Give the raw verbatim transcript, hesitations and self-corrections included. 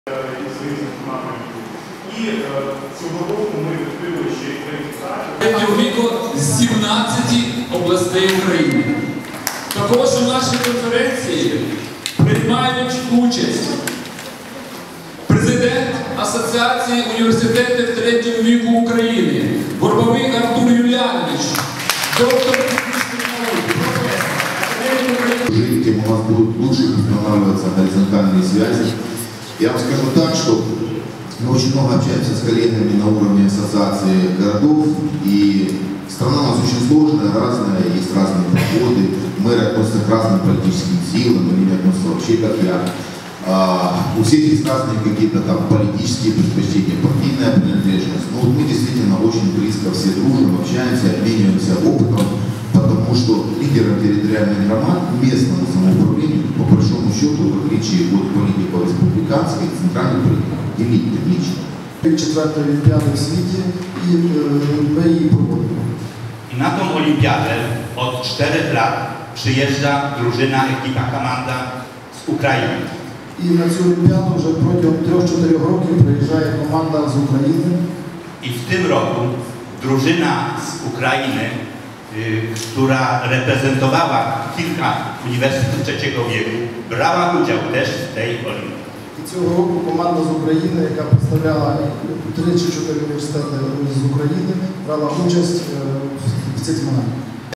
І цього року ми відкрили ще кваліфікацію віку з сімнадцяти областей України. Також у нашій конференції приймають участь президент Асоціації університетів третього віку України, Горбовий Артур Юліанович, доктор технічних наук, професор. Тем у нас будут лучше устанавливаться горизонтальные связи. Я вам скажу так, что мы очень много общаемся с коллегами на уровне ассоциации городов, и страна у нас очень сложная, разная, есть разные подходы, мэры относятся к разным политическим силам, они относятся вообще как я. А, у всех есть разные какие-то там политические предпочтения, партийная принадлежность. Но вот мы действительно очень близко все дружим, общаемся, обмениваемся опытом, потому что лидером территориальной громады, местному самоуправлению, по большому счету, в отличие от политиков республиканской, центральной политики, делить лично. Четвертої олімпіади в світі, і ми її проводимо. I na tą olimpiadę od czterech lat przyjeżdża drużyna, ekipa, komanda z Ukrainy. І на цю олімпіаду вже протягом трьох-чотирьох років приїжджає команда з України. I w tym roku drużyna z Ukrainy, y, która reprezentowała kilka uniwersytetów trzeciego wieku, brała udział też w tej olimpiadzie. І цього року команда з України, яка представляла три чи чотири університети з України, брала участь в цих змаганнях.